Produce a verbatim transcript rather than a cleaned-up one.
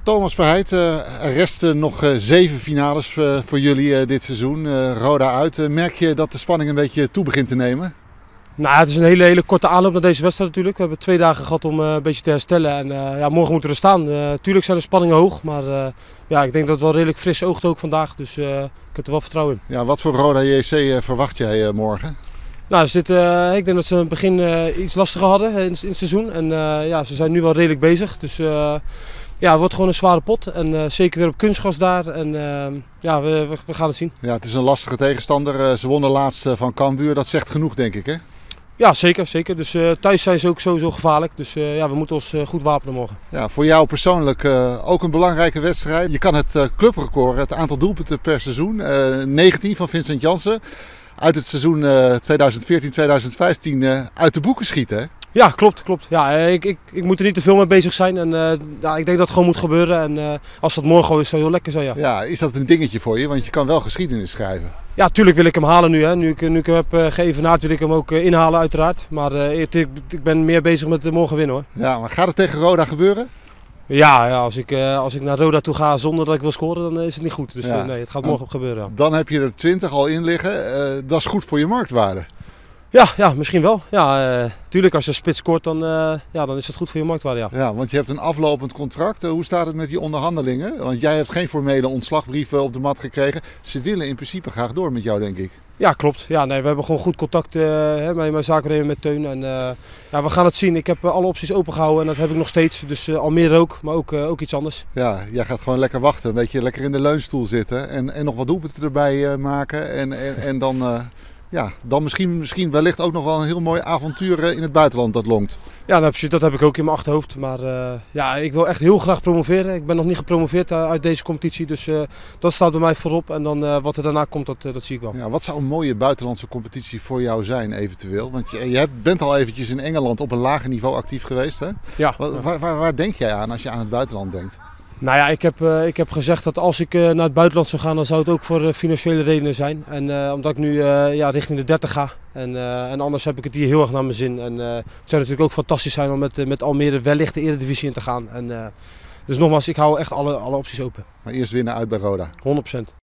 Thomas Verheid, uh, er resten nog uh, zeven finales uh, voor jullie uh, dit seizoen. Uh, Roda uit. Uh, merk je dat de spanning een beetje toe begint te nemen? Nou, het is een hele, hele korte aanloop naar deze wedstrijd natuurlijk. We hebben twee dagen gehad om uh, een beetje te herstellen. En uh, ja, morgen moeten we er staan. Uh, tuurlijk zijn de spanningen hoog, maar uh, ja, ik denk dat het wel redelijk fris oogt ook vandaag. Dus uh, ik heb er wel vertrouwen in. Ja, wat voor Roda J C uh, verwacht jij uh, morgen? Nou, dus dit, uh, ik denk dat ze in het begin uh, iets lastiger hadden in, in het seizoen. En uh, ja, ze zijn nu wel redelijk bezig. Dus uh, ja, het wordt gewoon een zware pot. En uh, zeker weer op kunstgras daar. En uh, ja, we, we, we gaan het zien. Ja, het is een lastige tegenstander. Uh, ze wonnen laatst uh, van Cambuur. Dat zegt genoeg, denk ik, hè? Ja, zeker. zeker. Dus uh, thuis zijn ze ook sowieso gevaarlijk. Dus uh, ja, we moeten ons uh, goed wapenen morgen. Ja, voor jou persoonlijk uh, ook een belangrijke wedstrijd. Je kan het uh, clubrecord, het aantal doelpunten per seizoen, uh, negentien van Vincent Janssen, uit het seizoen uh, tweeduizend veertien tweeduizend vijftien uh, uit de boeken schieten, hè? Ja, klopt, klopt. Ja, ik, ik, ik moet er niet te veel mee bezig zijn. En, uh, ja, ik denk dat het gewoon moet gebeuren. En uh, als dat morgen al is, zou heel lekker zijn. Ja. Ja, is dat een dingetje voor je? Want je kan wel geschiedenis schrijven. Ja, tuurlijk wil ik hem halen nu. Hè. Nu, ik, nu ik hem heb uh, geëvenaard wil ik hem ook uh, inhalen uiteraard. Maar uh, ik, ik ben meer bezig met uh, morgen winnen hoor. Ja, maar gaat het tegen Roda gebeuren? Ja, ja als, ik, uh, als ik naar Roda toe ga zonder dat ik wil scoren, dan uh, is het niet goed. Dus ja. uh, nee, het gaat morgen gebeuren. Ja. Dan heb je er twintig al in liggen. Uh, dat is goed voor je marktwaarde. Ja, ja, misschien wel. Ja, uh, tuurlijk, als je spits scoort, dan, uh, ja, dan is het goed voor je marktwaarde. Ja. Ja, want je hebt een aflopend contract. Uh, hoe staat het met die onderhandelingen? Want jij hebt geen formele ontslagbrieven op de mat gekregen. Ze willen in principe graag door met jou, denk ik. Ja, klopt. Ja, nee, we hebben gewoon goed contact uh, hè, met mijn zakenregeling met Teun. En, uh, ja, we gaan het zien. Ik heb uh, alle opties opengehouden en dat heb ik nog steeds. Dus uh, Almere ook, maar ook, uh, ook iets anders. Ja, jij gaat gewoon lekker wachten. Een beetje lekker in de leunstoel zitten. En, en nog wat doelpunten erbij uh, maken. En, en, en dan... Uh, Ja, dan misschien, misschien wellicht ook nog wel een heel mooi avontuur in het buitenland dat longt. Ja, dat heb, dat heb ik ook in mijn achterhoofd. Maar uh, ja, ik wil echt heel graag promoveren. Ik ben nog niet gepromoveerd uit deze competitie. Dus uh, dat staat bij mij voorop. En dan uh, wat er daarna komt, dat, uh, dat zie ik wel. Ja, wat zou een mooie buitenlandse competitie voor jou zijn eventueel? Want je, je bent al eventjes in Engeland op een lager niveau actief geweest, hè? Ja. Waar, waar, waar, waar denk jij aan als je aan het buitenland denkt? Nou ja, ik heb, uh, ik heb gezegd dat als ik uh, naar het buitenland zou gaan, dan zou het ook voor uh, financiële redenen zijn. En uh, omdat ik nu uh, ja, richting de dertig ga. En, uh, en anders heb ik het hier heel erg naar mijn zin. En uh, het zou natuurlijk ook fantastisch zijn om met, uh, met Almere wellicht de Eredivisie in te gaan. En, uh, dus nogmaals, ik hou echt alle, alle opties open. Maar eerst winnen uit bij Roda. honderd procent.